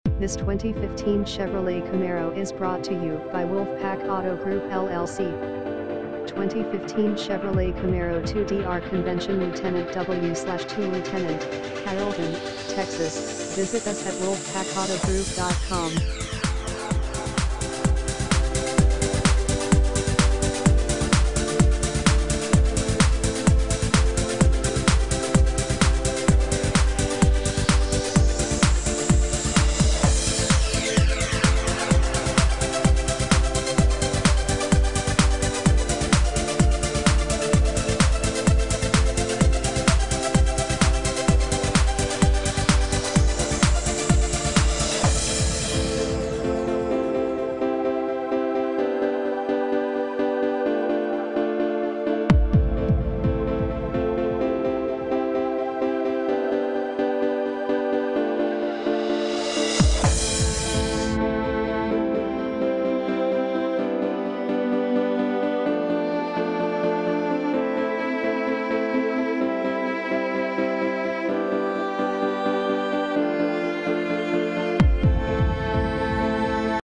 This 2015 Chevrolet Camaro is brought to you by Wolfpack Auto Group LLC. 2015 Chevrolet Camaro 2DR Convention Lieutenant W/2 Lieutenant, Carrollton, Texas. Visit us at wolfpackautogroup.com.